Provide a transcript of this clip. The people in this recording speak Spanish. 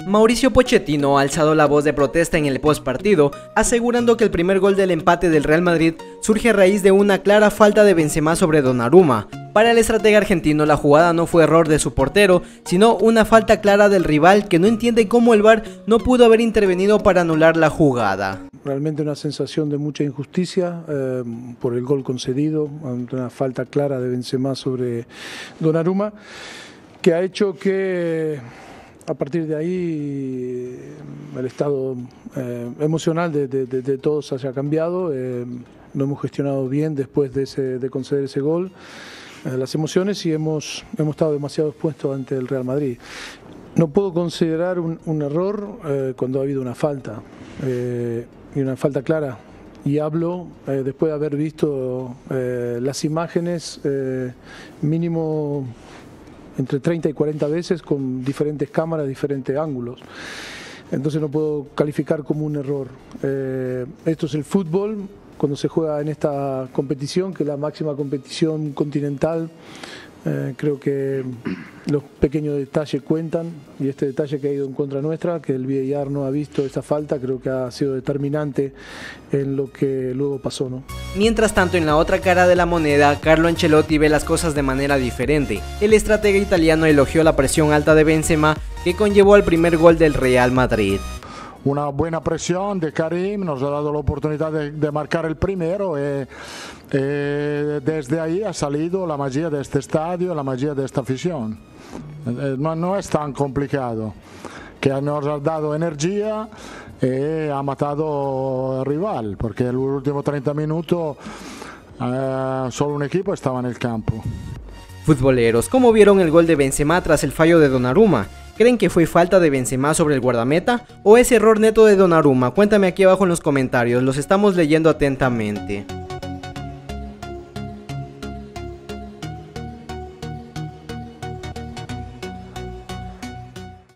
Mauricio Pochettino ha alzado la voz de protesta en el postpartido, asegurando que el primer gol del empate del Real Madrid surge a raíz de una clara falta de Benzema sobre Donnarumma. Para el estratega argentino, la jugada no fue error de su portero, sino una falta clara del rival que no entiende cómo el VAR no pudo haber intervenido para anular la jugada. Realmente una sensación de mucha injusticia por el gol concedido, una falta clara de Benzema sobre Donnarumma, que ha hecho que a partir de ahí el estado emocional de todos haya cambiado. No hemos gestionado bien después de conceder ese gol las emociones y hemos estado demasiado expuestos ante el Real Madrid. No puedo considerar un error cuando ha habido una falta, y una falta clara. Y hablo después de haber visto las imágenes mínimo entre 30 y 40 veces con diferentes cámaras, diferentes ángulos. Entonces no puedo calificar como un error. Esto es el fútbol, cuando se juega en esta competición, que es la máxima competición continental. Creo que los pequeños detalles cuentan, y este detalle que ha ido en contra nuestra, que el VAR no ha visto esa falta, creo que ha sido determinante en lo que luego pasó, ¿no? Mientras tanto, en la otra cara de la moneda, Carlo Ancelotti ve las cosas de manera diferente. El estratega italiano elogió la presión alta de Benzema que conllevó al primer gol del Real Madrid. Una buena presión de Karim nos ha dado la oportunidad de marcar el primero y desde ahí ha salido la magia de este estadio, la magia de esta afición. No es tan complicado, que nos ha dado energía y ha matado al rival, porque en los últimos 30 minutos solo un equipo estaba en el campo. Futboleros, ¿cómo vieron el gol de Benzema tras el fallo de Donnarumma? ¿Creen que fue falta de Benzema sobre el guardameta o es error neto de Donnarumma? Cuéntame aquí abajo en los comentarios, los estamos leyendo atentamente.